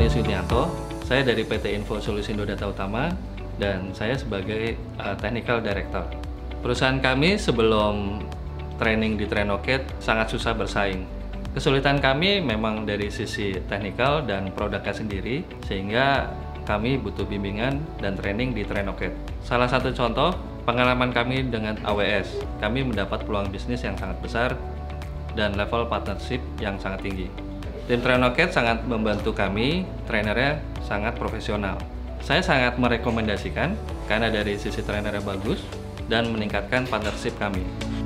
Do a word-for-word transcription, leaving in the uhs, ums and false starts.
Joni Sunianto, saya dari P T Info Solusindo Data Utama, dan saya sebagai uh, Technical Director. Perusahaan kami sebelum training di Trainoket sangat susah bersaing. Kesulitan kami memang dari sisi teknikal dan produknya sendiri, sehingga kami butuh bimbingan dan training di Trainoket. Salah satu contoh, pengalaman kami dengan A W S, kami mendapat peluang bisnis yang sangat besar dan level partnership yang sangat tinggi. Tim Trainoket sangat membantu kami, trainernya sangat profesional. Saya sangat merekomendasikan karena dari sisi trainernya bagus dan meningkatkan partnership kami.